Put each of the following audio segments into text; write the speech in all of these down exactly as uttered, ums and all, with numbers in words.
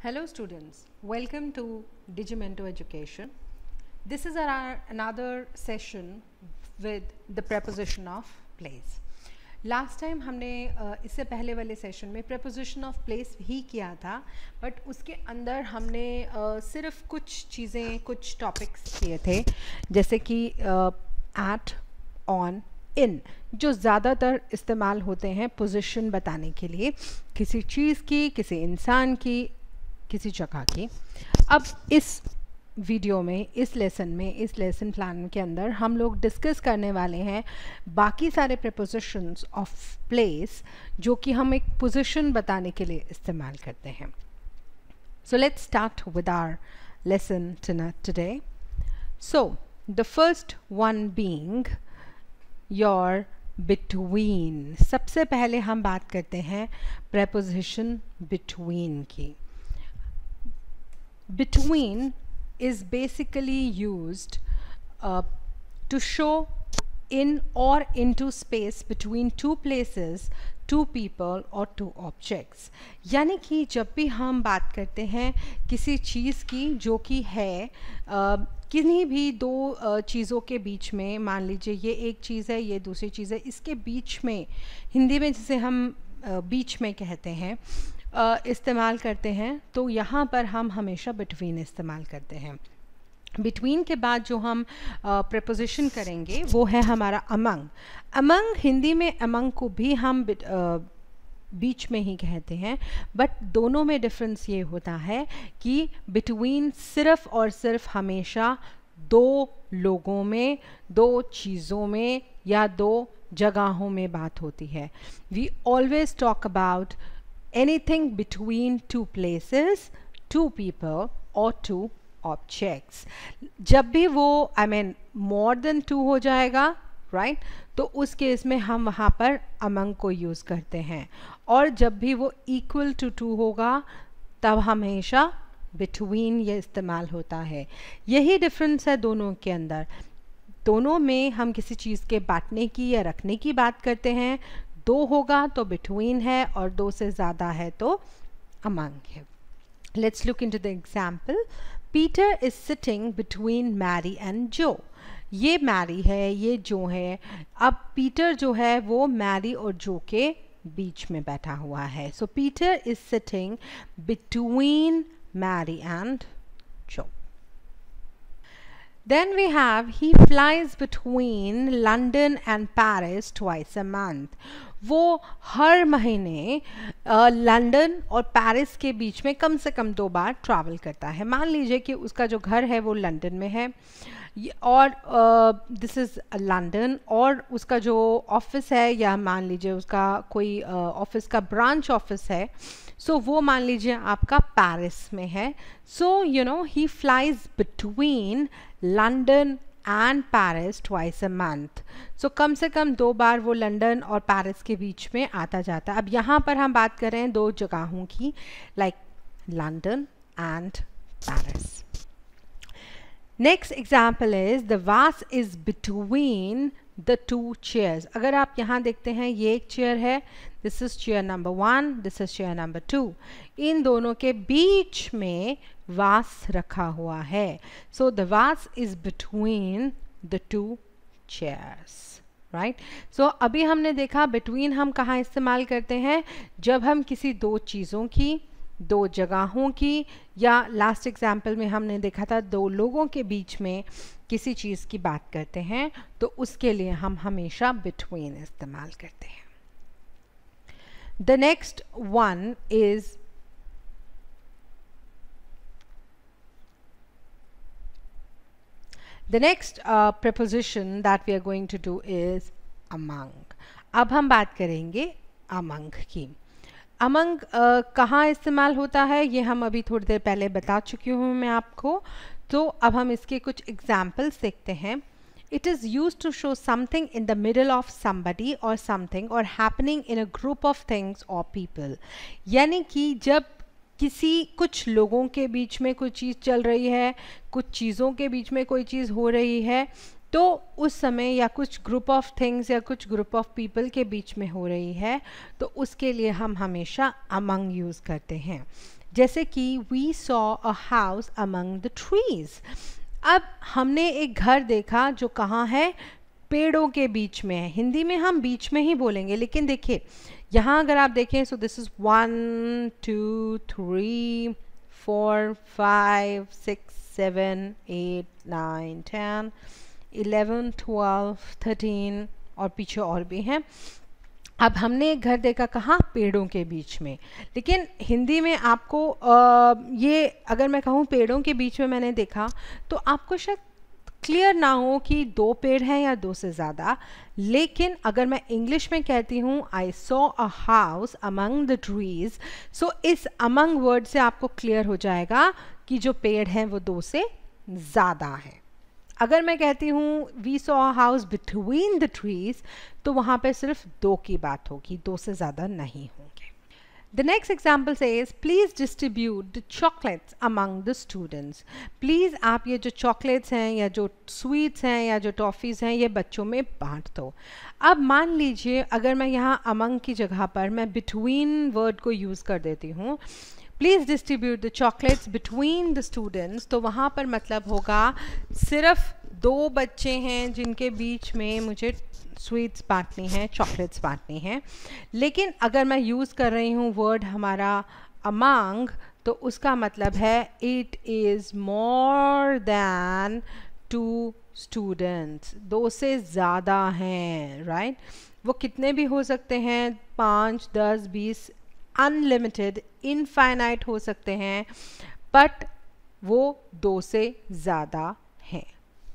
Hello students, welcome to Digimento Education. This is our another session with the preposition of place. Last time हमने uh, इससे पहले वाले session में preposition of place ही किया था, but उसके अंदर हमने uh, सिर्फ कुछ चीज़ें कुछ टॉपिक्स किए थे, जैसे कि uh, at, on, in, जो ज़्यादातर इस्तेमाल होते हैं पोजीशन बताने के लिए, किसी चीज़ की, किसी इंसान की, किसी जगह की। अब इस वीडियो में, इस लेसन में, इस लेसन प्लान के अंदर हम लोग डिस्कस करने वाले हैं बाकी सारे प्रीपोजिशंस ऑफ प्लेस जो कि हम एक पोजीशन बताने के लिए इस्तेमाल करते हैं। So let's start with our lesson today. So the first one being your between. सबसे पहले हम बात करते हैं प्रीपोजिशन बिटवीन की। Between is basically used uh, to show in or into space between two places, two people or two objects। यानी कि जब भी हम बात करते हैं किसी चीज़ की जो कि है uh, किन्हीं भी दो uh, चीज़ों के बीच में, मान लीजिए ये एक चीज़ है, ये दूसरी चीज़ है, इसके बीच में, हिंदी में जिसे हम uh, बीच में कहते हैं, Uh, इस्तेमाल करते हैं, तो यहाँ पर हम हमेशा बिटवीन इस्तेमाल करते हैं। बिटवीन के बाद जो हम प्रीपोजिशन uh, करेंगे वो है हमारा अमंग। अमंग हिंदी में अमंग को भी हम बिट, uh, बीच में ही कहते हैं, बट दोनों में डिफरेंस ये होता है कि बिटवीन सिर्फ और सिर्फ हमेशा दो लोगों में, दो चीज़ों में या दो जगहों में बात होती है। We always talk about anything between two places, two people or two objects। जब भी वो I mean more than two हो जाएगा, right, तो उस केस में हम वहाँ पर among को यूज़ करते हैं, और जब भी वो equal to two होगा तब हमेशा between ये इस्तेमाल होता है। यही डिफरेंस है दोनों के अंदर। दोनों में हम किसी चीज़ के बांटने की या रखने की बात करते हैं, दो होगा तो बिटवीन है और दो से ज़्यादा है तो अमंग है। Let's look into the example. Peter is sitting between Mary and Joe. ये मैरी है, ये जो है। अब पीटर जो है वो मैरी और जो के बीच में बैठा हुआ है। So Peter is sitting between Mary and Joe. Then we have he flies between London and Paris twice a month। वो हर महीने लंदन और पेरिस के बीच में कम से कम दो बार ट्रैवल करता है। मान लीजिए कि उसका जो घर है वो लंदन में है और दिस इज़ लंदन, और उसका जो ऑफिस है या मान लीजिए उसका कोई ऑफिस uh, का ब्रांच ऑफिस है, सो so, वो मान लीजिए आपका पेरिस में है। So you know he flies between London and Paris twice a month. So कम से कम दो बार वो लंदन और पेरिस के बीच में आता जाता है। अब यहाँ पर हम बात कर रहे हैं दो जगहों की, like London and Paris. Next example is the vase is between the two chairs. अगर आप यहाँ देखते हैं ये एक चेयर है, this is chair number one, this is chair number two. इन दोनों के बीच में वास रखा हुआ है। So the vase is between the two chairs, right. So अभी हमने देखा बिटवीन हम कहाँ इस्तेमाल करते हैं, जब हम किसी दो चीज़ों की, दो जगहों की, या लास्ट एग्जाम्पल में हमने देखा था दो लोगों के बीच में किसी चीज़ की बात करते हैं, तो उसके लिए हम हमेशा बिटवीन इस्तेमाल करते हैं। The next one is the next preposition that we are going to do is among। अब हम बात करेंगे among की। अमंग uh, कहाँ इस्तेमाल होता है ये हम अभी थोड़ी देर पहले बता चुकी हूँ मैं आपको, तो अब हम इसके कुछ एग्जाम्पल्स देखते हैं। It is use to show something in the middle of somebody और समथिंग और happening in a group of things और पीपल। यानी कि जब किसी कुछ लोगों के बीच में कोई चीज़ चल रही है, कुछ चीज़ों के बीच में कोई चीज़ हो रही है, तो उस समय या कुछ ग्रुप ऑफ थिंग्स या कुछ ग्रुप ऑफ पीपल के बीच में हो रही है, तो उसके लिए हम हमेशा अमंग यूज़ करते हैं। जैसे कि we saw a house among the trees. अब हमने एक घर देखा जो कहाँ है, पेड़ों के बीच में है. हिंदी में हम बीच में ही बोलेंगे, लेकिन देखिए यहाँ अगर आप देखें, so this is one two three four five six seven eight nine ten eleven twelve thirteen और पीछे और भी हैं. अब हमने एक घर देखा कहाँ, पेड़ों के बीच में. लेकिन हिंदी में आपको आ, ये अगर मैं कहूँ पेड़ों के बीच में मैंने देखा, तो आपको शायद क्लियर ना हो कि दो पेड़ हैं या दो से ज़्यादा. लेकिन अगर मैं इंग्लिश में कहती हूँ I saw a house among the trees, so इस अमंग वर्ड से आपको क्लियर हो जाएगा कि जो पेड़ हैं वो दो से ज़्यादा है. अगर मैं कहती हूँ we saw a house between the trees, तो वहाँ पे सिर्फ दो की बात होगी, दो से ज़्यादा नहीं होंगे. The next example says, please distribute the chocolates among the students. Please आप ये जो chocolates हैं या जो sweets हैं या जो toffees हैं ये बच्चों में बांट दो. अब मान लीजिए अगर मैं यहाँ among की जगह पर मैं between word को use कर देती हूँ, please distribute the chocolates between the students, तो वहाँ पर मतलब होगा सिर्फ दो बच्चे हैं जिनके बीच में मुझे स्वीट्स बांटनी है, चॉकलेट्स बांटनी हैं. लेकिन अगर मैं यूज़ कर रही हूँ वर्ड हमारा अमंग, तो उसका मतलब है it is more than two students, दो से ज़्यादा हैं, राइट. वो कितने भी हो सकते हैं, पाँच दस बीस, अनलिमिटेड इनफाइनाइट हो सकते हैं, बट वो दो से ज़्यादा हैं.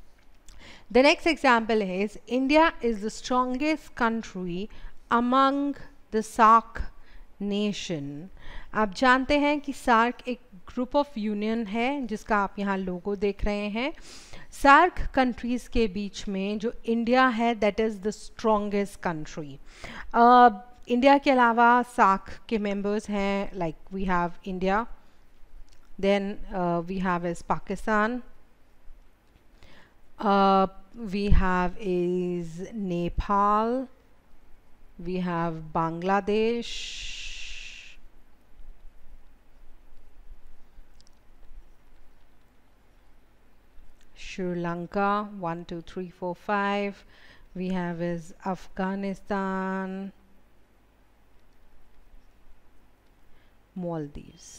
The next example is, India is the strongest country among the SAARC nation. आप जानते हैं कि सार्क एक ग्रुप ऑफ यूनियन है जिसका आप यहाँ लोगो देख रहे हैं. सार्क कंट्रीज़ के बीच में जो इंडिया है that is the strongest country. India के अलावा सार्क के मेंबर्स हैं, like we have India, then we have is Pakistan, Uh, we have is Nepal, we have Bangladesh, Sri Lanka, one, two, three, four, five, we have is Afghanistan, Maldives.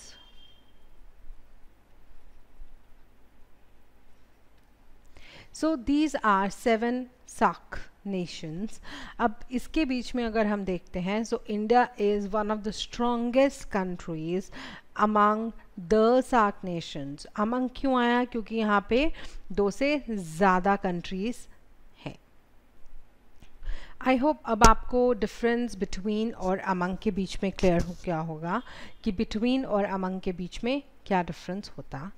So these are seven SAARC nations. अब इसके बीच में अगर हम देखते हैं, so India is one of the strongest countries among the SAARC nations. Among क्यों आया, क्योंकि यहाँ पे दो से ज़्यादा countries हैं. I hope अब आपको difference between और among के बीच में clear हो गया होगा कि between और among के बीच में क्या difference होता है.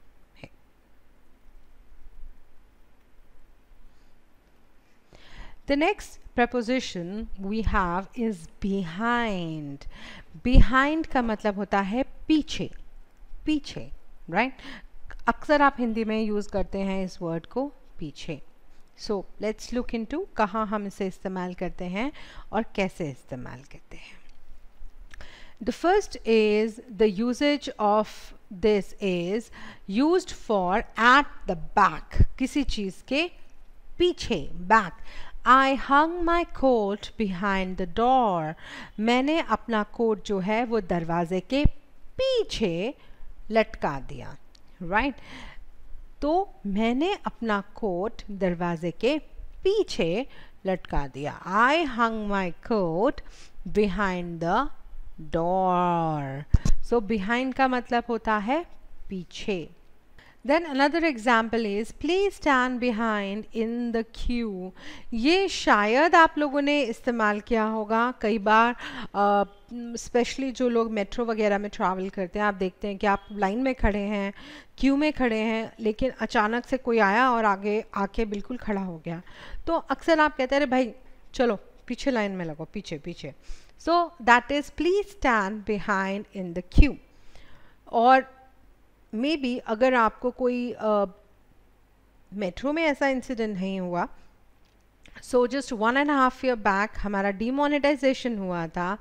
The next preposition we have is behind. Behind का मतलब होता है पीछे, पीछे, right? अक्सर आप हिंदी में यूज़ करते हैं इस वर्ड को पीछे. So let's look into कहाँ हम इसे इस्तेमाल करते हैं और कैसे इस्तेमाल करते हैं. The first is the usage of this is used for at the back. किसी चीज़ के पीछे, back. I hung my coat behind the door. मैंने अपना कोट जो है वो दरवाजे के पीछे लटका दिया, right? तो मैंने अपना कोट दरवाजे के पीछे लटका दिया. I hung my coat behind the door. So behind का मतलब होता है पीछे. Then another example is please stand behind in the queue. ये शायद आप लोगों ने इस्तेमाल किया होगा कई बार, स्पेशली uh, जो लोग मेट्रो वगैरह में ट्रैवल करते हैं. आप देखते हैं कि आप लाइन में खड़े हैं, क्यू में खड़े हैं, लेकिन अचानक से कोई आया और आगे आके बिल्कुल खड़ा हो गया. तो अक्सर आप कहते हैं अरे भाई चलो पीछे लाइन में लगो, पीछे पीछे. So that is please stand behind in the queue. और मे बी अगर आपको कोई मेट्रो uh, में ऐसा इंसिडेंट नहीं हुआ, so just one and half year back हमारा डीमोनेटाइजेशन हुआ था.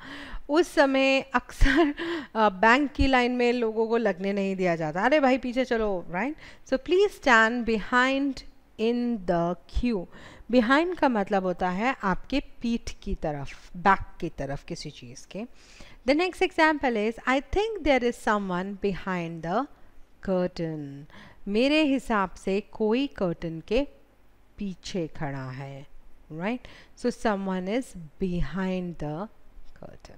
उस समय अक्सर बैंक की लाइन में लोगों को लगने नहीं दिया जाता, अरे भाई पीछे चलो, right. So please stand behind in the queue. Behind का मतलब होता है आपके पीठ की तरफ, बैक की तरफ किसी चीज़ के. The next example is I think there is someone behind the curtain. मेरे हिसाब से कोई कर्टन के पीछे खड़ा है, right. So someone is behind the curtain.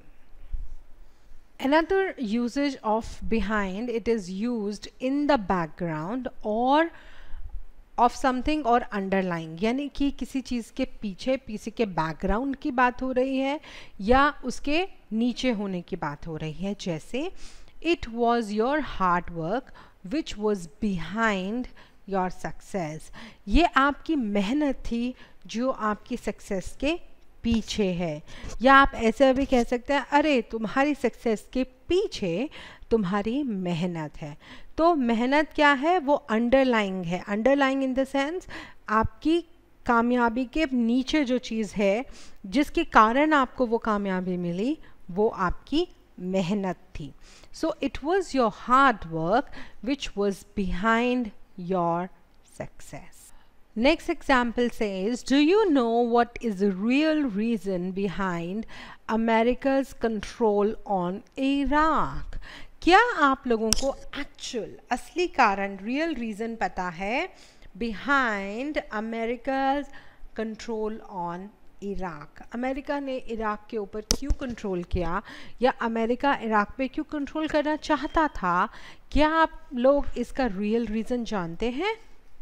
Another usage of behind, it is used in the background or of something or underlying, यानी कि किसी चीज़ के पीछे, किसी के बैकग्राउंड की बात हो रही है या उसके नीचे होने की बात हो रही है. जैसे it was your hard work which was behind your success. ये आपकी मेहनत थी जो आपकी सक्सेस के पीछे है. या आप ऐसे भी कह सकते हैं अरे तुम्हारी सक्सेस के पीछे तुम्हारी मेहनत है. तो मेहनत क्या है, वो अंडरलाइंग है. अंडरलाइंग इन द सेंस आपकी कामयाबी के नीचे जो चीज़ है जिसके कारण आपको वो कामयाबी मिली, वो आपकी मेहनत थी. So it was your hard work which was behind your success. Next example says, do you know what is the real reason behind America's control on Iraq? क्या आप लोगों को actual, असली कारण, real reason पता है behind America's control on Iraq? America ने Iraq के ऊपर क्यों कंट्रोल किया या अमेरिका इराक पे क्यों कंट्रोल करना चाहता था? क्या आप लोग इसका रियल रीज़न जानते हैं?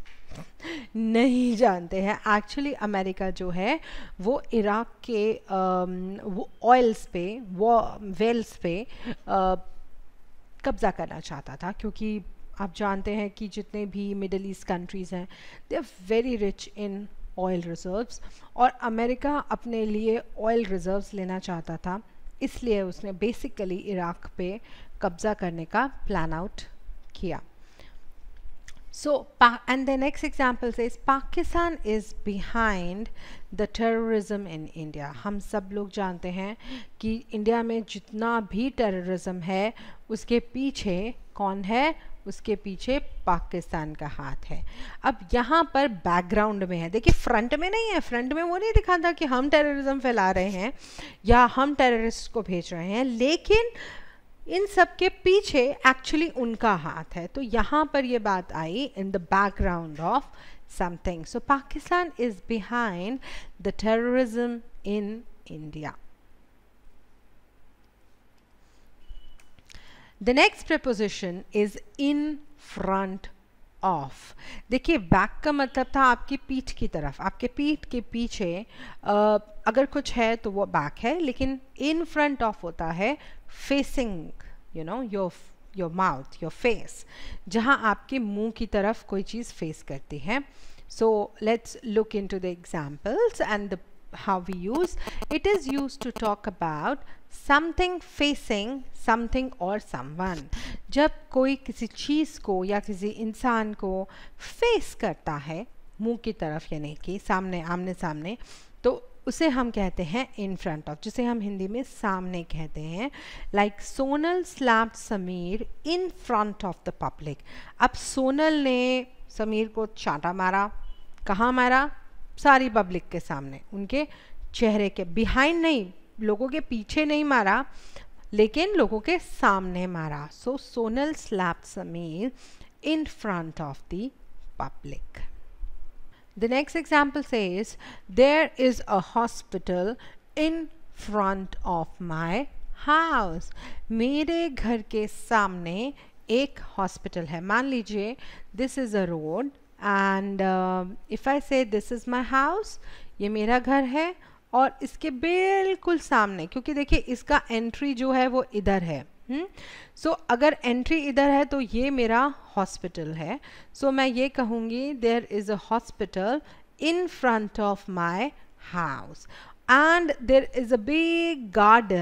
नहीं जानते हैं. एक्चुअली अमेरिका जो है वो इराक के वो ऑयल्स पे, वो वेल्स पे कब्ज़ा करना चाहता था, क्योंकि आप जानते हैं कि जितने भी मिडल ईस्ट कंट्रीज़ हैं they are very rich in oil reserves, और अमेरिका अपने लिए ऑयल रिजर्व्स लेना चाहता था. इसलिए उसने बेसिकली इराक पे कब्ज़ा करने का प्लान आउट किया. So, and the next example says Pakistan is behind the terrorism in India. हम सब लोग जानते हैं कि इंडिया में जितना भी टेररिज्म है उसके पीछे कौन है? उसके पीछे पाकिस्तान का हाथ है. अब यहाँ पर बैकग्राउंड में है, देखिए फ्रंट में नहीं है. फ्रंट में वो नहीं दिखाता कि हम टेररिज्म फैला रहे हैं या हम टेररिस्ट को भेज रहे हैं, लेकिन इन सब के पीछे एक्चुअली उनका हाथ है. तो यहाँ पर ये बात आई in the background of something. So Pakistan is behind the terrorism in India. The next preposition is in front of. देखिए बैक का मतलब था आपकी पीठ की तरफ, आपके पीठ के पीछे आ, अगर कुछ है तो वो बैक है, लेकिन इन फ्रंट ऑफ होता है facing, you know, your your mouth, your face, जहाँ आपके मुंह की तरफ कोई चीज़ फेस करती है. So let's look into the examples and the how we use. It is used to talk about something facing something or someone. जब कोई किसी चीज़ को या किसी इंसान को फेस करता है मुंह की तरफ, यानी कि सामने, आमने सामने, तो उसे हम कहते हैं इन फ्रंट ऑफ, जिसे हम हिंदी में सामने कहते हैं. Like Sonal slapped Samir in front of the public. अब सोनल ने समीर को चांटा मारा. कहाँ मारा? सारी पब्लिक के सामने, उनके चेहरे के बिहाइंड नहीं, लोगों के पीछे नहीं मारा, लेकिन लोगों के सामने मारा. So Sonal slapped Samir in front of the public. The next example says, there is a hospital in front of my house. मेरे घर के सामने एक हॉस्पिटल है. मान लीजिए this is a road and uh, if I say this is my house, ये मेरा घर है, और इसके बिल्कुल सामने, क्योंकि देखिए इसका एंट्री जो है वो इधर है. सो so, अगर एंट्री इधर है तो ये मेरा हॉस्पिटल है. सो so, मैं ये कहूँगी there is a hospital in front of my house and there is a big garden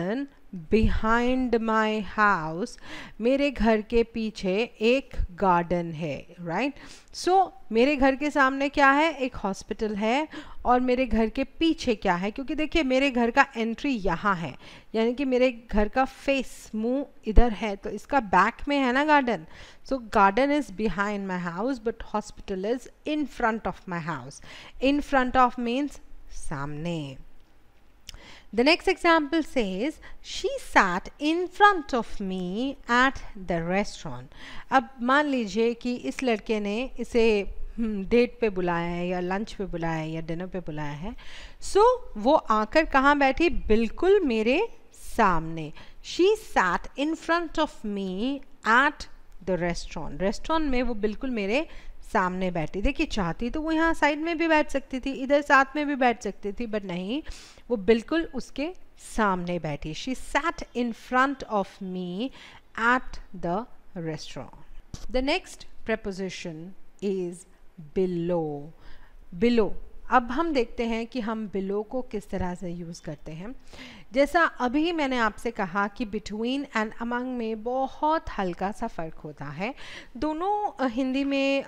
behind my house, मेरे घर के पीछे एक गार्डन है, राइट. सो मेरे घर के सामने क्या है, एक हॉस्पिटल है, और मेरे घर के पीछे क्या है, क्योंकि देखिए मेरे घर का एंट्री यहाँ है, यानी कि मेरे घर का फेस, मुंह इधर है, तो इसका बैक में है ना garden. So garden is behind my house but hospital is in front of my house. In front of means सामने. The next example says, she sat in front of me at the restaurant. अब मान लीजिए कि इस लड़के ने इसे date पे बुलाया है, या लंच पे बुलाया है, या डिनर पे बुलाया है. सो so, वो आकर कहाँ बैठी, बिल्कुल मेरे सामने. She sat in front of me at the restaurant. Restaurant में वो बिल्कुल मेरे सामने बैठी. देखिए चाहती तो वो यहाँ साइड में भी बैठ सकती थी, इधर साथ में भी बैठ सकती थी, बट नहीं, वो बिल्कुल उसके सामने बैठी. She sat in front of me at the restaurant. The next preposition is below. Below. अब हम देखते हैं कि हम below को किस तरह से यूज़ करते हैं. जैसा अभी मैंने आपसे कहा कि between and among में बहुत हल्का सा फ़र्क होता है. दोनों हिंदी में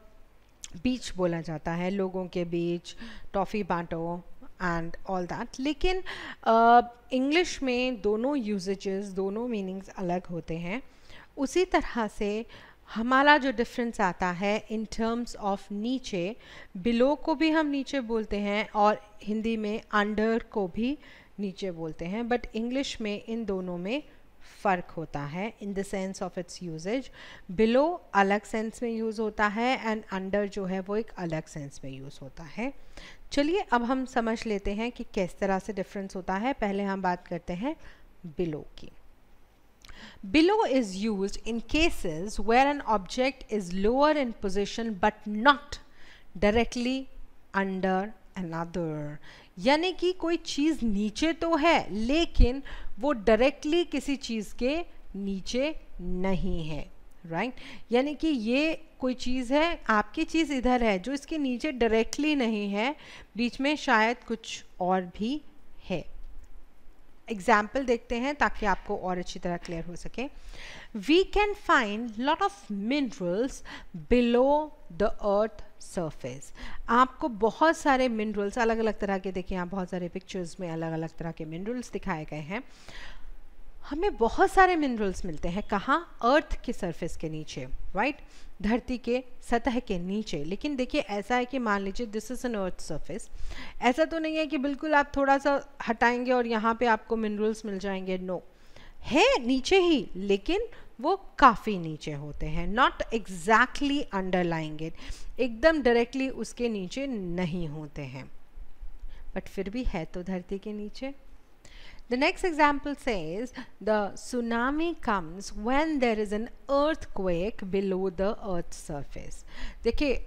बीच बोला जाता है, लोगों के बीच, टॉफ़ी बांटो एंड ऑल दैट. लेकिन इंग्लिश uh, में दोनों यूजेजेस, दोनों मीनिंग्स अलग होते हैं. उसी तरह से हमारा जो डिफरेंस आता है इन टर्म्स ऑफ नीचे, बिलो को भी हम नीचे बोलते हैं और हिंदी में अंडर को भी नीचे बोलते हैं, बट इंग्लिश में इन दोनों में फ़र्क होता है in the sense of its usages. Below अलग सेंस में यूज़ होता है एंड अंडर जो है वो एक अलग सेंस में यूज़ होता है. चलिए अब हम समझ लेते हैं कि किस तरह से डिफरेंस होता है. पहले हम बात करते हैं बिलो की. Below is used in cases where an object is lower in position but not directly under another. यानी कि कोई चीज़ नीचे तो है लेकिन वो डायरेक्टली किसी चीज़ के नीचे नहीं है, राइट right? यानी कि ये कोई चीज़ है, आपकी चीज़ इधर है जो इसके नीचे डायरेक्टली नहीं है, बीच में शायद कुछ और भी है. एग्जाम्पल देखते हैं ताकि आपको और अच्छी तरह क्लियर हो सके. We can find lot of minerals below the earth surface. आपको बहुत सारे मिनरल्स अलग अलग तरह के, देखिए यहाँ बहुत सारे पिक्चर्स में अलग अलग तरह के मिनरल्स दिखाए गए हैं. हमें बहुत सारे मिनरल्स मिलते हैं कहाँ, अर्थ के सरफेस के नीचे, राइट right? धरती के सतह के नीचे. लेकिन देखिए ऐसा है कि मान लीजिए this is an earth surface. ऐसा तो नहीं है कि बिल्कुल आप थोड़ा सा हटाएंगे और यहाँ पे आपको मिनरल्स मिल जाएंगे. नो, है नीचे ही लेकिन वो काफ़ी नीचे होते हैं. नॉट एग्जैक्टली अंडरलाइंग इट, एकदम डायरेक्टली उसके नीचे नहीं होते हैं, बट फिर भी है तो धरती के नीचे. The next example says the tsunami comes when there is an earthquake below the earth's surface. देखिए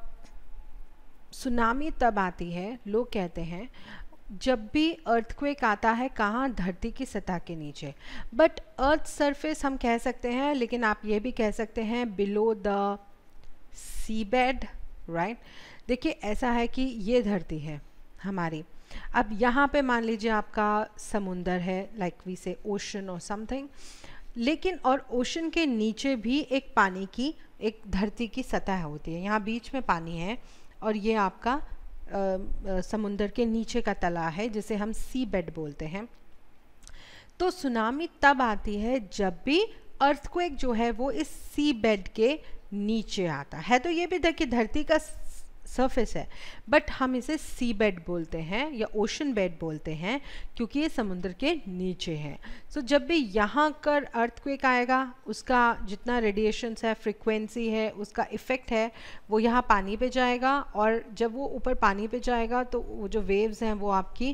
सुनामी तब आती है, लोग कहते हैं जब भी earthquake आता है कहाँ, धरती की सतह के नीचे. बट अर्थ सरफेस हम कह सकते हैं, लेकिन आप ये भी कह सकते हैं below the seabed, राइट. देखिए ऐसा है कि ये धरती है हमारी. अब यहाँ पे मान लीजिए आपका समुंदर है, लाइक वी से ओशन और समथिंग, लेकिन और ओशन के नीचे भी एक पानी की, एक धरती की सतह होती है. यहाँ बीच में पानी है और ये आपका आ, समुंदर के नीचे का तला है जिसे हम सी बेड बोलते हैं. तो सुनामी तब आती है जब भी अर्थक्वेक जो है वो इस सी बेड के नीचे आता है. तो ये भी देखिए धरती का सरफेस है, बट हम इसे सी बेड बोलते हैं या ओशन बेड बोलते हैं क्योंकि ये समुद्र के नीचे है. सो so, जब भी यहाँ कर अर्थक्वेक आएगा, उसका जितना रेडिएशंस है, फ्रीक्वेंसी है, उसका इफ़ेक्ट है, वो यहाँ पानी पे जाएगा, और जब वो ऊपर पानी पे जाएगा तो वो जो वेव्स हैं वो आपकी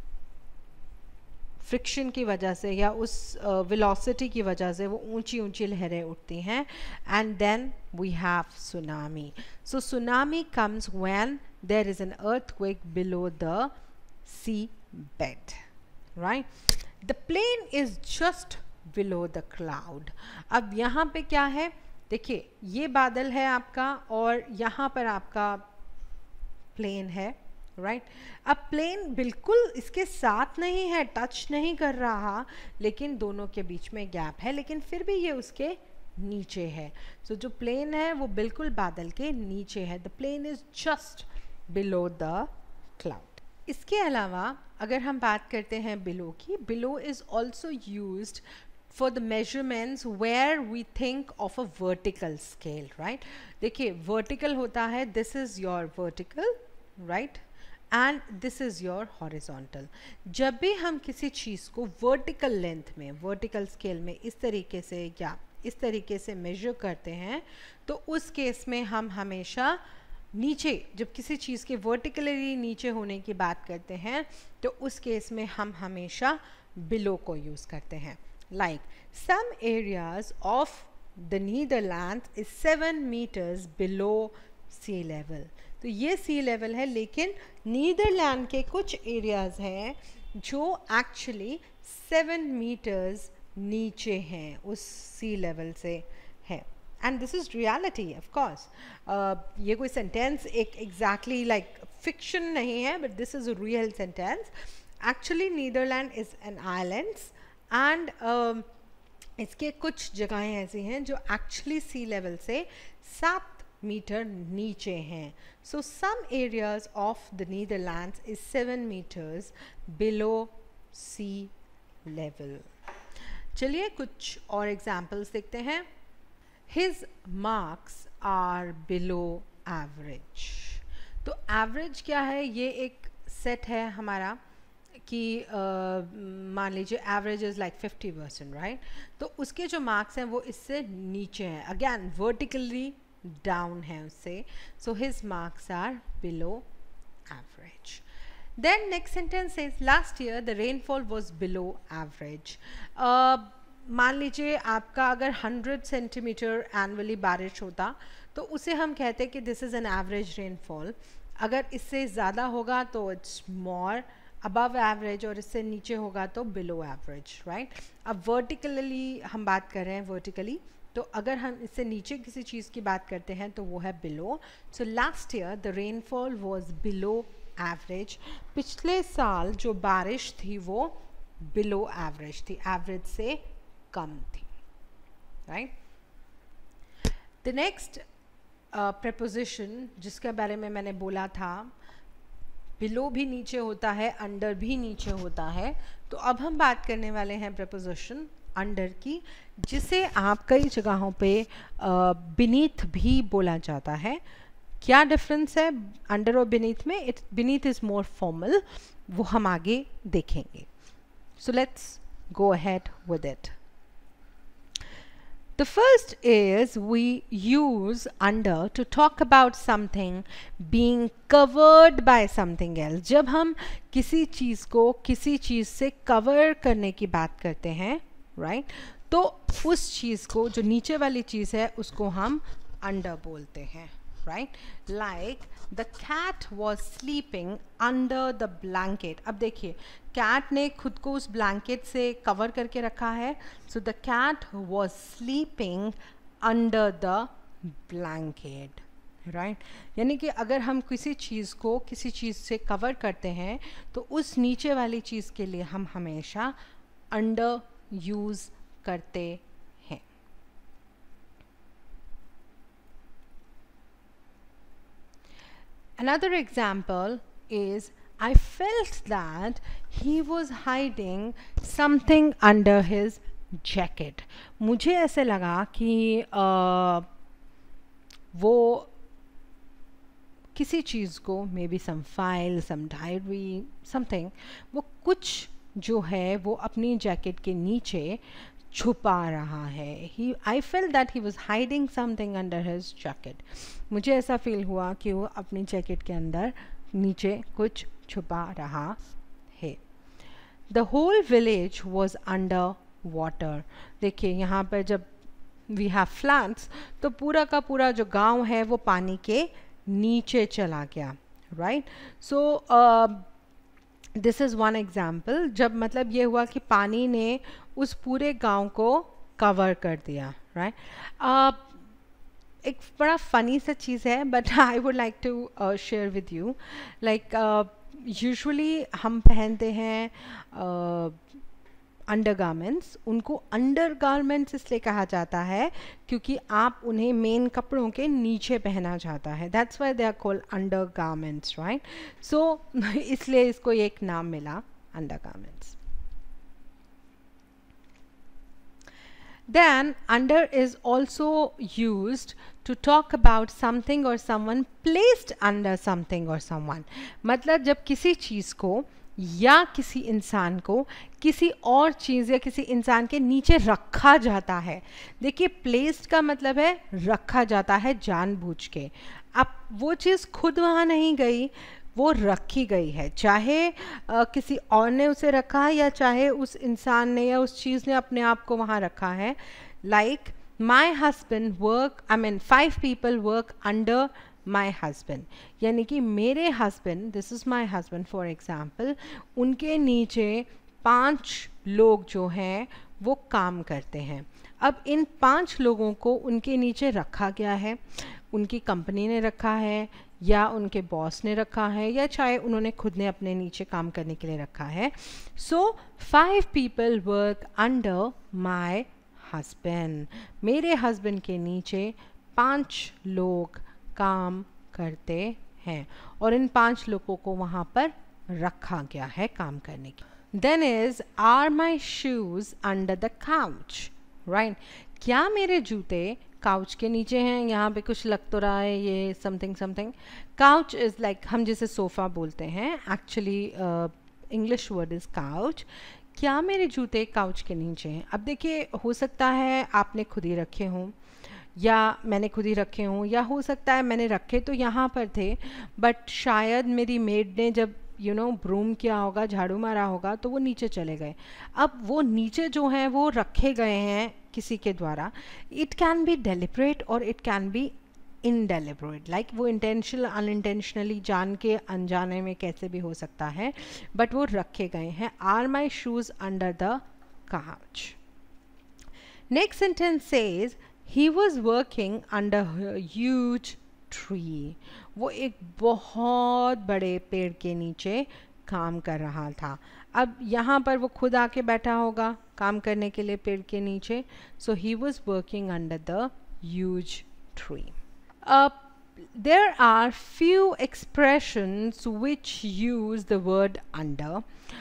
फ्रिक्शन की वजह से या उस वेलोसिटी uh, की वजह से वो ऊंची ऊंची लहरें उठती हैं, and then we have tsunami. So tsunami comes when there is an earthquake below the sea bed, right. The plane is just below the cloud. अब यहाँ पे क्या है, देखिए ये बादल है आपका और यहाँ पर आपका प्लेन है, राइट right? अब प्लेन बिल्कुल इसके साथ नहीं है, टच नहीं कर रहा, लेकिन दोनों के बीच में गैप है, लेकिन फिर भी ये उसके नीचे है. सो so, जो प्लेन है वो बिल्कुल बादल के नीचे है. The plane is just below the cloud. इसके अलावा अगर हम बात करते हैं बिलो की, below is also used for the measurements where we think of a vertical scale, right? देखिए vertical होता है, this is your vertical, right? and this is your horizontal. जब भी हम किसी चीज़ को vertical length में, vertical scale में इस तरीके से या इस तरीके से measure करते हैं, तो उस केस में हम हमेशा नीचे, जब किसी चीज़ के vertically नीचे होने की बात करते हैं, तो उस केस में हम हमेशा below को यूज़ करते हैं. Like some areas of the Netherlands is seven meters below sea level. तो ये sea level है, लेकिन नीदरलैंड के कुछ एरियाज हैं जो एक्चुअली सेवन मीटर्स नीचे हैं उस sea level से है. And this is reality of course. ये कोई सेंटेंस एक एग्जैक्टली लाइक फिक्शन नहीं है, but this is a real sentence. Actually Netherland is an islands and uh, इसके कुछ जगहें ऐसी हैं जो एक्चुअली सी लेवल से सात मीटर नीचे हैं. So some areas of the Netherlands is seven metres below sea level. चलिए कुछ और एग्जाम्पल्स देखते हैं. His marks are below average. तो एवरेज क्या है? ये एक सेट है हमारा कि मान लीजिए average is like fifty percent, right? तो उसके जो मार्क्स हैं वो इससे नीचे हैं, अगेन वर्टिकली डाउन है उससे. So his marks are below average. Then next sentence is last year the rainfall was below average. मान लीजिए आपका अगर हंड्रेड सेंटीमीटर एनुअली बारिश होता तो उसे हम कहते हैं कि this is an average rainfall. अगर इससे ज़्यादा होगा तो इट्स मोर अबव एवरेज, और इससे नीचे होगा तो बिलो एवरेज, राइट? अब वर्टिकली हम बात कर रहे हैं, वर्टिकली, तो अगर हम इससे नीचे किसी चीज़ की बात करते हैं तो वो है below. So last year the rainfall was below average. पिछले साल जो बारिश थी वो बिलो एवरेज थी, एवरेज से कम थी, राइट? द नेक्स्ट प्रेपोजिशन जिसके बारे में मैंने बोला था, बिलो भी नीचे होता है, अंडर भी नीचे होता है. तो अब हम बात करने वाले हैं प्रेपोजिशन अंडर की, जिसे आप कई जगहों पे बीनीथ भी बोला जाता है. क्या डिफरेंस है अंडर और बीनीथ में? It beneath is more formal, वो हम आगे देखेंगे. So let's go ahead with it. The first is we use under to talk about something being covered by something else. जब हम किसी चीज़ को किसी चीज़ से cover करने की बात करते हैं, right? तो उस चीज़ को, जो नीचे वाली चीज़ है, उसको हम under बोलते हैं, right? Like the cat was sleeping under the blanket. अब देखिए कैट ने खुद को उस ब्लैंकेट से कवर करके रखा है. So the cat was sleeping under the blanket, right? यानी कि अगर हम किसी चीज़ को किसी चीज़ से कवर करते हैं तो उस नीचे वाली चीज़ के लिए हम हमेशा अंडर यूज़ करते हैं. Another example is I felt that he was hiding something under his jacket. मुझे ऐसे लगा कि uh, वो किसी चीज़ को, maybe some file, some diary, something, वो कुछ जो है वो अपनी जैकेट के नीचे छुपा रहा है. He I feel that he was hiding something under his jacket. मुझे ऐसा फील हुआ कि वो अपनी जैकेट के अंदर नीचे कुछ छुपा रहा है. The whole village was under water. देखिए यहाँ पर जब वी हैव फ्लड्स तो पूरा का पूरा जो गांव है वो पानी के नीचे चला गया, right? So this is one example. जब मतलब ये हुआ कि पानी ने उस पूरे गांव को कवर कर दिया, राइट? एक बड़ा फनी सा चीज़ है, but I would like to share with you. Like usually हम पहनते हैं अंडर गारमेंट्स. उनको अंडर गारमेंट्स इसलिए कहा जाता है क्योंकि आप उन्हें मेन कपड़ों के नीचे पहना जाता है. That's why they are called under garments, right. So इसलिए इसको एक नाम मिला, under garments. Then under is also used to talk about something or someone placed under something or someone. मतलब जब किसी चीज़ को या किसी इंसान को किसी और चीज़ या किसी इंसान के नीचे रखा जाता है. देखिए placed का मतलब है रखा जाता है जानबूझ के. अब वो चीज़ खुद वहाँ नहीं गई, वो रखी गई है. चाहे आ, किसी और ने उसे रखा है या चाहे उस इंसान ने या उस चीज़ ने अपने आप को वहाँ रखा है. Like my husband work, I mean five people work under my husband. यानी कि मेरे husband, this is my husband for example, उनके नीचे पांच लोग जो हैं वो काम करते हैं. अब इन पांच लोगों को उनके नीचे रखा गया है. उनकी कंपनी ने रखा है या उनके बॉस ने रखा है या चाहे उन्होंने खुद ने अपने नीचे काम करने के लिए रखा है. So five people work under my husband. मेरे हस्बैंड के नीचे पांच लोग काम करते हैं और इन पांच लोगों को वहाँ पर रखा गया है काम करने के. Then is are my shoes under the couch, right. क्या मेरे जूते काउच के नीचे हैं? यहाँ पे कुछ लग तो रहा है ये something something. Couch is like हम जिसे सोफ़ा बोलते हैं, actually English word is couch. क्या मेरे जूते काउच के नीचे हैं? अब देखिए, हो सकता है आपने खुद ही रखे हों या मैंने खुद ही रखे हों, या हो सकता है मैंने रखे तो यहाँ पर थे बट शायद मेरी मेड ने जब यू नो ब्रूम किया होगा, झाड़ू मारा होगा, तो वो नीचे चले गए. अब वो नीचे जो हैं वो रखे गए हैं किसी के द्वारा. इट कैन बी डेलिब्रेट और it can be indeliberate. Like वो इंटेंशनल अनइंटेंशनली, जान के अनजाने में कैसे भी हो सकता है, बट वो रखे गए हैं. Are my shoes under the couch. Next sentence says he was working under huge tree. वो एक बहुत बड़े पेड़ के नीचे काम कर रहा था. अब यहाँ पर वो खुद आके बैठा होगा काम करने के लिए पेड़ के नीचे. So he was working under the huge tree. There are few expressions which use the word under.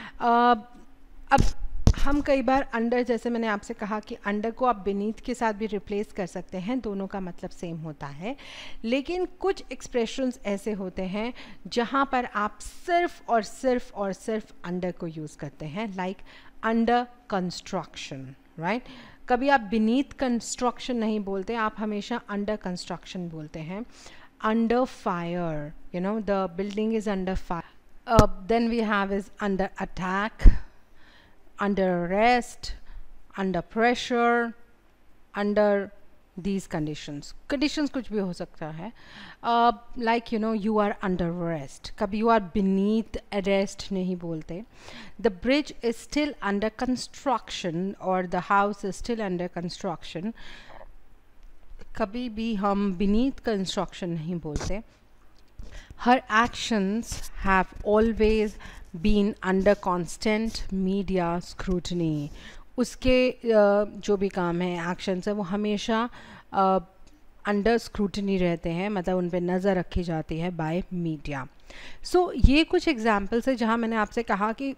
अब हम कई बार अंडर, जैसे मैंने आपसे कहा कि अंडर को आप beneath के साथ भी रिप्लेस कर सकते हैं, दोनों का मतलब सेम होता है. लेकिन कुछ एक्सप्रेशंस ऐसे होते हैं जहाँ पर आप सिर्फ और सिर्फ और सिर्फ अंडर को यूज़ करते हैं. Like under construction, right. कभी आप beneath कंस्ट्रक्शन नहीं बोलते, आप हमेशा अंडर कंस्ट्रक्शन बोलते हैं. Under fire, you know the building is under fire. Then we have is under attack, under arrest, under pressure, under these conditions. Conditions कुछ भी हो सकता है. uh, like you know you are under arrest. कभी you are beneath arrest नहीं बोलते. The bridge is still under construction or the house is still under construction. कभी भी हम beneath construction नहीं बोलते. Her actions have always been under constant media scrutiny. उसके जो भी काम है, एक्शंस है, वो हमेशा अंडर स्क्रूटनी रहते हैं, मतलब उन पे नज़र रखी जाती है बाय मीडिया. सो ये कुछ एग्जांपल्स है जहाँ मैंने आपसे कहा कि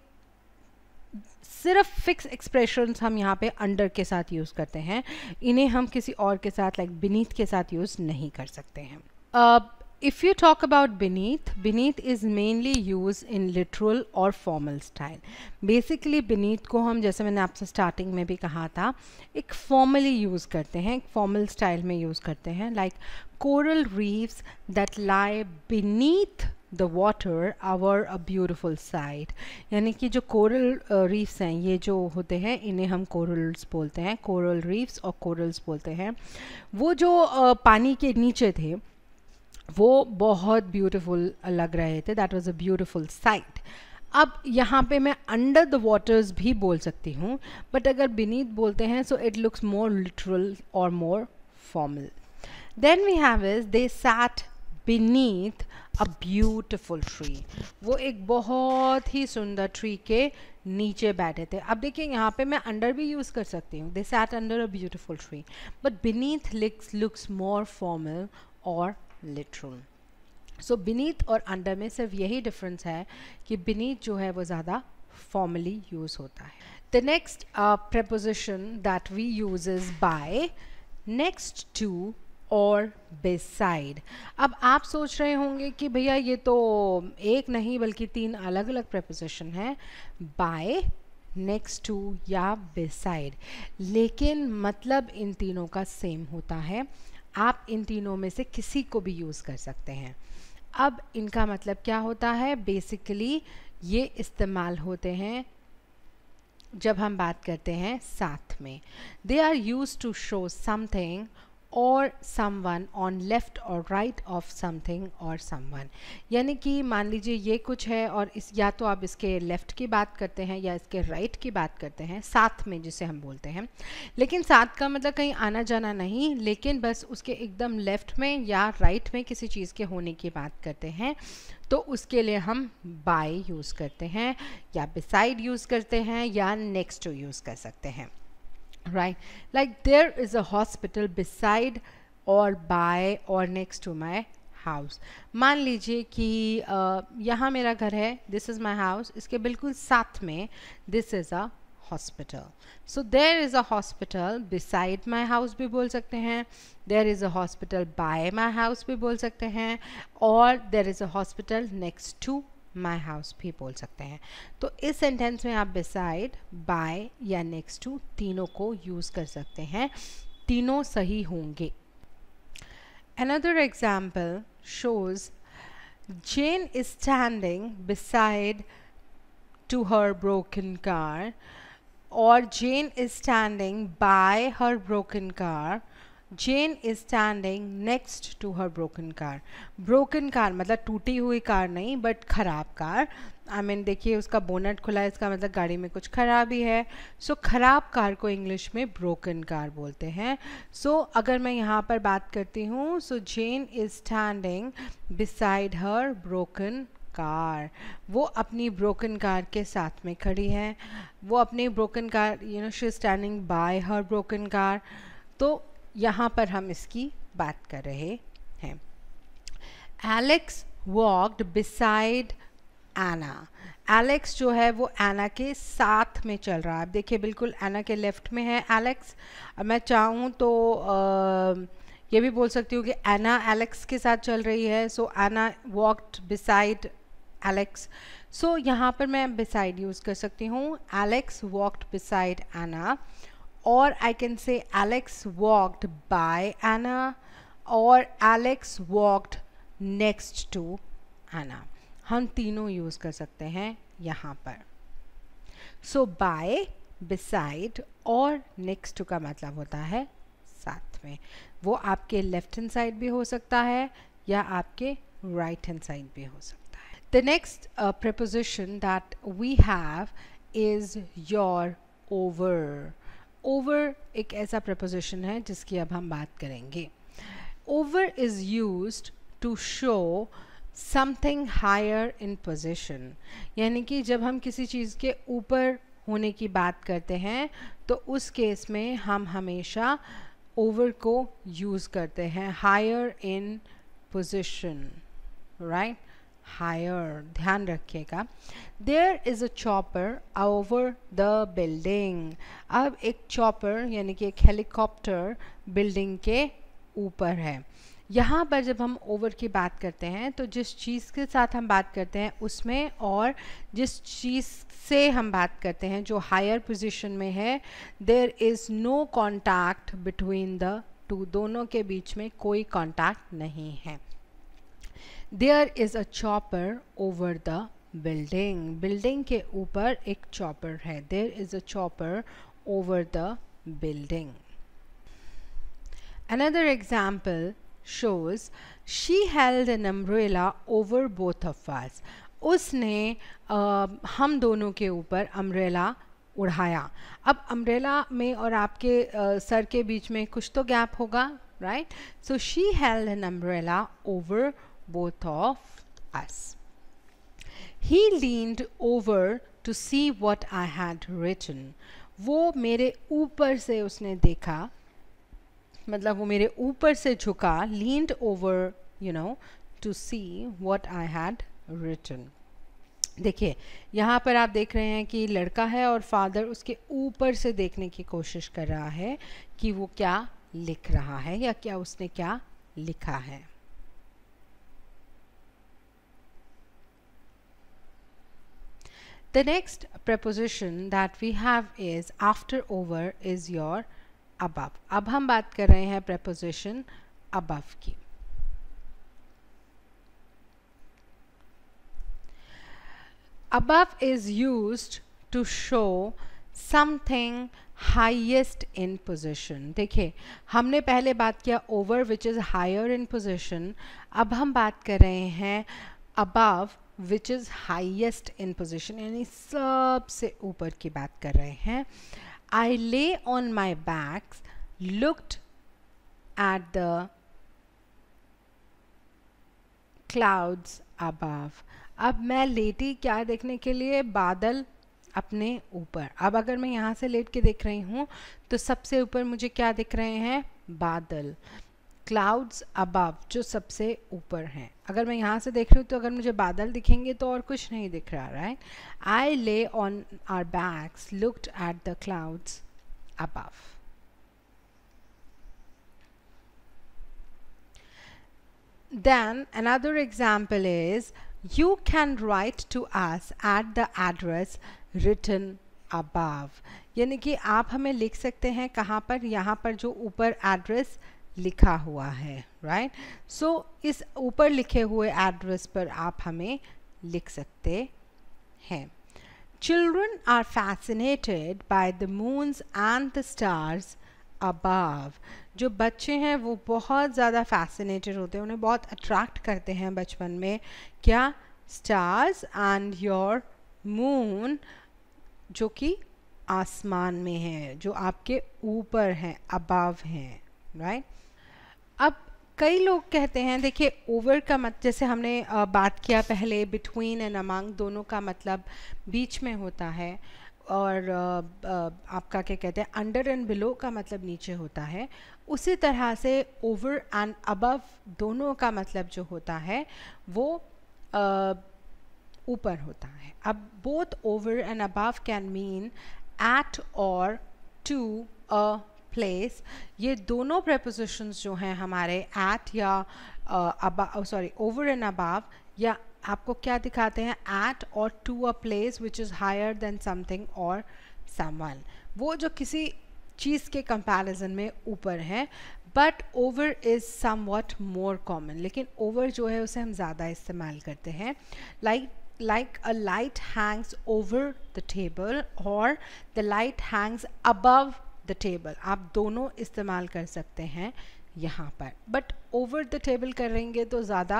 सिर्फ फिक्स एक्सप्रेशंस हम यहाँ पे अंडर के साथ यूज़ करते हैं, इन्हें हम किसी और के साथ लाइक beneath के साथ यूज़ नहीं कर सकते हैं. uh, If you talk about beneath, beneath is mainly used in literal or formal style. Basically beneath को हम, जैसे मैंने आपसे starting में भी कहा था, एक formally use करते हैं, एक formal style में use करते हैं. Like coral reefs that lie beneath the water are a beautiful sight. यानी कि जो coral uh, reefs हैं, ये जो होते हैं, इन्हें हम corals बोलते हैं, coral reefs और corals बोलते हैं. वो जो uh, पानी के नीचे थे वो बहुत ब्यूटीफुल लग रहे थे. That was a beautiful sight. अब यहाँ पे मैं अंडर द वाटर्स भी बोल सकती हूँ, बट अगर beneath बोलते हैं so it looks more literal और more formal. Then we have is they sat beneath a beautiful tree. वो एक बहुत ही सुंदर ट्री के नीचे बैठे थे. अब देखिए यहाँ पे मैं अंडर भी यूज़ कर सकती हूँ. They sat under a beautiful tree. But beneath looks looks more formal or literal. So beneath और under में सिर्फ यही डिफरेंस है कि beneath जो है वो ज़्यादा formally यूज़ होता है. The next uh, preposition that we use is by, next to और beside. अब आप सोच रहे होंगे कि भैया ये तो एक नहीं बल्कि तीन अलग अलग preposition हैं, by, next to या beside, लेकिन मतलब इन तीनों का सेम होता है. आप इन तीनों में से किसी को भी यूज़ कर सकते हैं. अब इनका मतलब क्या होता है? बेसिकली ये इस्तेमाल होते हैं जब हम बात करते हैं साथ में. They are used to show something or someone on left or right of something or someone. यानी कि मान लीजिए ये कुछ है और इस या तो आप इसके लेफ़्ट की बात करते हैं या इसके राइट की बात करते हैं, साथ में जिसे हम बोलते हैं. लेकिन साथ का मतलब कहीं आना जाना नहीं, लेकिन बस उसके एकदम लेफ़्ट में या राइट में किसी चीज़ के होने की बात करते हैं, तो उसके लिए हम बाय यूज़ करते हैं या बिसाइड यूज़ करते हैं या नेक्स्ट टू यूज़ कर सकते हैं. Right, like there is a hospital beside or by or next to my house. मान लीजिए कि uh, यहाँ मेरा घर है, this is my house, इसके बिल्कुल साथ में this is a hospital. So there is a hospital beside my house भी बोल सकते हैं, there is a hospital by my house भी बोल सकते हैं, और there is a hospital next to my house भी बोल सकते हैं. तो इस सेंटेंस में आप beside, by या next to तीनों को यूज़ कर सकते हैं. तीनों सही होंगे. Another example shows Jane is standing beside to her broken car, or Jane is standing by her broken car. Jane is standing next to her broken car. Broken car मतलब टूटी हुई कार नहीं, बट ख़राब car. I mean देखिए उसका bonnet खुला है, इसका मतलब गाड़ी में कुछ खराबी है. सो so, ख़राब कार को इंग्लिश में broken car बोलते हैं. सो so, अगर मैं यहाँ पर बात करती हूँ, सो Jane is standing beside her broken car. वो अपनी broken कार के साथ में खड़ी है. वो अपनी broken car, you know, she is standing by her broken car. तो यहाँ पर हम इसकी बात कर रहे हैं. Alex walked beside Anna. Alex जो है वो Anna के साथ में चल रहा है. आप देखिए बिल्कुल Anna के लेफ्ट में है Alex. अब मैं चाहूँ तो आ, ये भी बोल सकती हूँ कि Anna Alex के साथ चल रही है. So Anna walked beside Alex. So यहाँ पर मैं beside यूज़ कर सकती हूँ. Alex walked beside Anna. Or I can say Alex walked by Anna, or Alex walked next to Anna. हम तीनों यूज़ कर सकते हैं यहाँ पर. So by, beside और next to का मतलब होता है साथ में. वो आपके left hand side भी हो सकता है या आपके right hand side भी हो सकता है. The next uh, preposition that we have is your, over. Over एक ऐसा preposition है जिसकी अब हम बात करेंगे. Over is used to show something higher in position. यानी कि जब हम किसी चीज़ के ऊपर होने की बात करते हैं तो उस केस में हम हमेशा over को यूज़ करते हैं. higher in position, right? higher, ध्यान रखिएगा. There is a chopper over the building. अब एक chopper यानी कि एक हेलीकॉप्टर बिल्डिंग के ऊपर है. यहाँ पर जब हम over की बात करते हैं तो जिस चीज़ के साथ हम बात करते हैं उसमें, और जिस चीज़ से हम बात करते हैं जो हायर पोजीशन में है, there is no contact between the two. दोनों के बीच में कोई contact नहीं है. There is a chopper over the building. Building के ऊपर एक chopper है. There is a chopper over the building. Another example shows she held an umbrella over both of us. उसने uh, हम दोनों के ऊपर umbrella उड़ाया. अब umbrella में और आपके uh, सर के बीच में कुछ तो गैप होगा, right? So she held an umbrella over both of us. He leaned over to see what I had written. वो मेरे ऊपर से उसने देखा, मतलब वो मेरे ऊपर से झुका, leaned over, you know, to see what I had written. देखिए यहाँ पर आप देख रहे हैं कि लड़का है और फादर उसके ऊपर से देखने की कोशिश कर रहा है कि वो क्या लिख रहा है या क्या उसने क्या लिखा है. The next preposition that we have is after over is your above. अब हम बात कर रहे हैं preposition above की. Above is used to show something highest in position. देखिए हमने पहले बात किया over which is higher in position. अब हम बात कर रहे हैं above which is highest in position, यानी सबसे ऊपर की बात कर रहे हैं. I lay on my back, looked at the clouds above. अब मैं लेटी क्या देखने के लिए, बादल अपने ऊपर. अब अगर मैं यहाँ से लेट के देख रही हूँ तो सबसे ऊपर मुझे क्या दिख रहे हैं, बादल. क्लाउड्स अबव जो सबसे ऊपर हैं. अगर मैं यहाँ से देख रही हूँ तो अगर मुझे बादल दिखेंगे तो और कुछ नहीं दिख रहा, right. I lay on our backs, looked at the clouds above. Then another example is you can write to us at the address written above. यानी कि आप हमें लिख सकते हैं कहाँ पर, यहाँ पर जो ऊपर एड्रेस लिखा हुआ है, राइट. सो इस ऊपर लिखे हुए एड्रेस पर आप हमें लिख सकते हैं. Children are fascinated by the moons and the stars above. जो बच्चे हैं वो बहुत ज़्यादा फैसिनेटेड होते हैं, उन्हें बहुत अट्रैक्ट करते हैं बचपन में क्या, स्टार्स एंड योर मून जो कि आसमान में है, जो आपके ऊपर हैं, अबव हैं, राइट. अब कई लोग कहते हैं, देखिए ओवर का मत जैसे हमने आ, बात किया पहले, बिटवीन एंड अमंग दोनों का मतलब बीच में होता है, और आ, आ, आपका क्या कहते हैं अंडर एंड बिलो का मतलब नीचे होता है. उसी तरह से ओवर एंड अबव दोनों का मतलब जो होता है वो ऊपर होता है. अब both over and above can mean at और टू अ प्लेस. ये दोनों prepositions जो हैं हमारे एट या above, sorry over and above, या आपको क्या दिखाते हैं, एट और to a place which is higher than something और समवन. वो जो किसी चीज़ के कंपैरिजन में ऊपर है. But over is somewhat more common, लेकिन ओवर जो है उसे हम ज़्यादा इस्तेमाल करते हैं. Like like a light hangs over the table or the light hangs above the table. आप दोनों इस्तेमाल कर सकते हैं यहाँ पर, बट over the table करेंगे तो ज़्यादा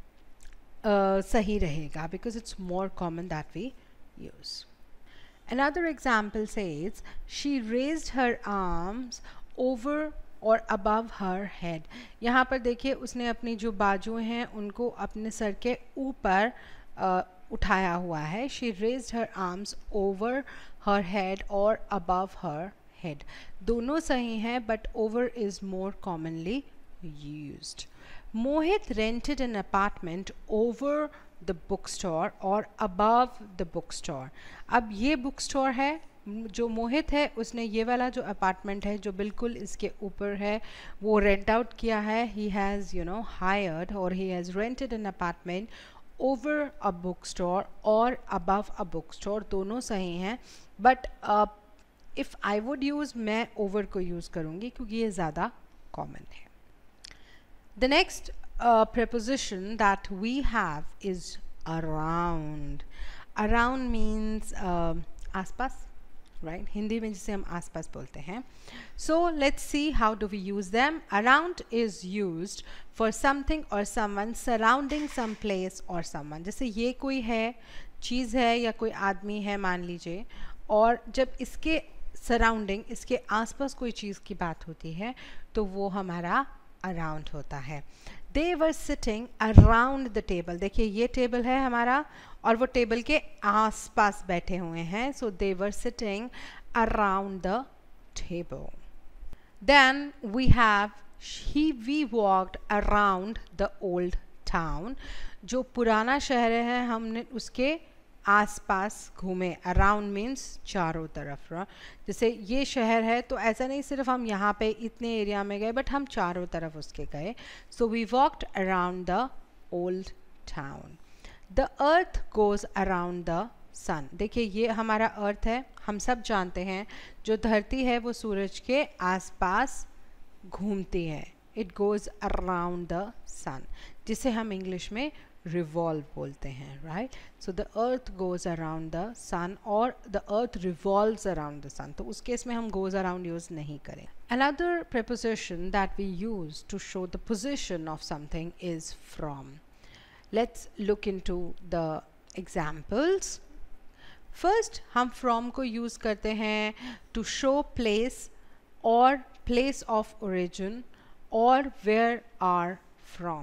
uh, सही रहेगा because it's more common that we use. Another example says she raised her arms over और above her head. यहाँ पर देखिए उसने अपनी जो बाजू हैं उनको अपने सर के ऊपर uh, उठाया हुआ है. She raised her arms over her head or above her head. दोनों सही हैं but over is more commonly used. Mohit rented an apartment over the bookstore or above the bookstore. अब ये bookstore है, जो मोहित है उसने ये वाला जो अपार्टमेंट है जो बिल्कुल इसके ऊपर है वो रेंट आउट किया है. He has you know hired or he has rented an apartment over a bookstore or above a bookstore. दोनों सही हैं but uh, if I would use, मैं over को use करूँगी क्योंकि ये ज़्यादा common है. The next uh, preposition that we have is around. Around means uh, आसपास, right? हिंदी में जिसे हम आसपास बोलते हैं. So let's see how do we use them. Around is used for something or someone surrounding some place or someone. जैसे ये कोई है, चीज़ है या कोई आदमी है मान लीजिए, और जब इसके सराउंडिंग, इसके आसपास कोई चीज़ की बात होती है तो वो हमारा अराउंड होता है. They were sitting around the table. देखिए ये टेबल है हमारा और वो टेबल के आसपास बैठे हुए हैं. So they were sitting around the table. Then we have he we walked around the old town. जो पुराना शहर है हमने उसके आसपास घूमे. अराउंड मीन्स चारों तरफ. जैसे ये शहर है तो ऐसा नहीं सिर्फ हम यहाँ पे इतने एरिया में गए बट हम चारों तरफ उसके गए. So we walked around the old town. The earth goes around the sun. देखिए ये हमारा अर्थ है. हम सब जानते हैं जो धरती है वो सूरज के आसपास घूमती है. It goes around the sun, जिसे हम इंग्लिश में revolve बोलते हैं. Right. So the earth goes around the sun और the earth revolves around the sun. तो उस केस में हम गोज अराउंड यूज नहीं करें. Another preposition that we use to show the position of something is from. Let's look into the examples. First हम from को use करते हैं to show place or place of origin or where are from.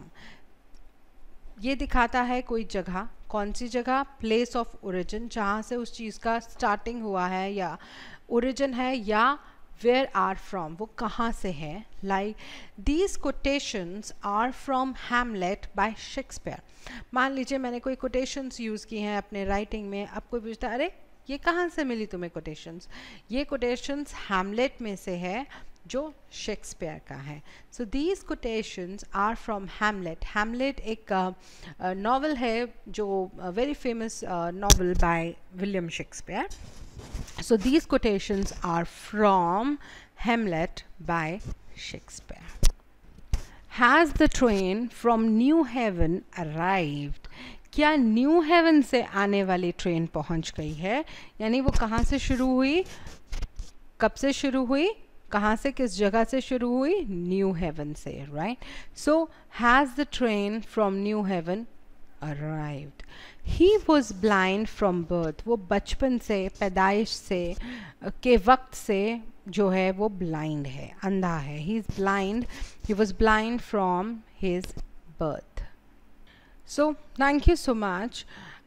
ये दिखाता है कोई जगह. कौन सी जगह? प्लेस ऑफ ओरिजिन, जहाँ से उस चीज़ का स्टार्टिंग हुआ है या ओरिजिन है, या वेयर आर फ्रॉम, वो कहाँ से है. Like these quotations are from Hamlet by Shakespeare. मान लीजिए मैंने कोई कोटेशंस यूज़ की हैं अपने राइटिंग में. अब कोई पूछता है अरे ये कहाँ से मिली तुम्हें कोटेशंस? ये कोटेशंस हैमलेट में से है जो शेक्सपियर का है. So these quotations are from Hamlet. Hamlet एक नॉवल uh, है जो very famous novel by William Shakespeare. So these quotations are from Hamlet by Shakespeare. Has the train from New Haven arrived. क्या New Haven से आने वाली train पहुंच गई है? यानी वो कहाँ से शुरू हुई, कब से शुरू हुई, कहाँ से, किस जगह से शुरू हुई? न्यू हेवन से. Right. So has the train from New Haven arrived. He was blind from birth. वो बचपन से, पैदाइश से, के वक्त से जो है वो ब्लाइंड है, अंधा है. He is blind. He was blind from his birth. So thank you so much.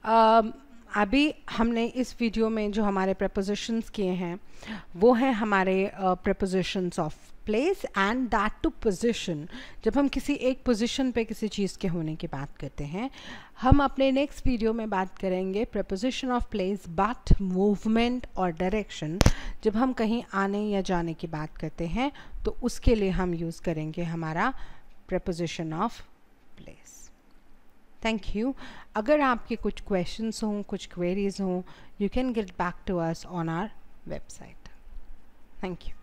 अभी हमने इस वीडियो में जो हमारे prepositions किए हैं वो हैं हमारे uh, prepositions of place and that to position. जब हम किसी एक position पे किसी चीज़ के होने की बात करते हैं, हम अपने next वीडियो में बात करेंगे preposition of place but movement और direction. जब हम कहीं आने या जाने की बात करते हैं तो उसके लिए हम यूज़ करेंगे हमारा preposition of place. Thank you. अगर आपके कुछ क्वेश्चंस हों, कुछ क्वेरीज हों, you can get back to us on our website. Thank you.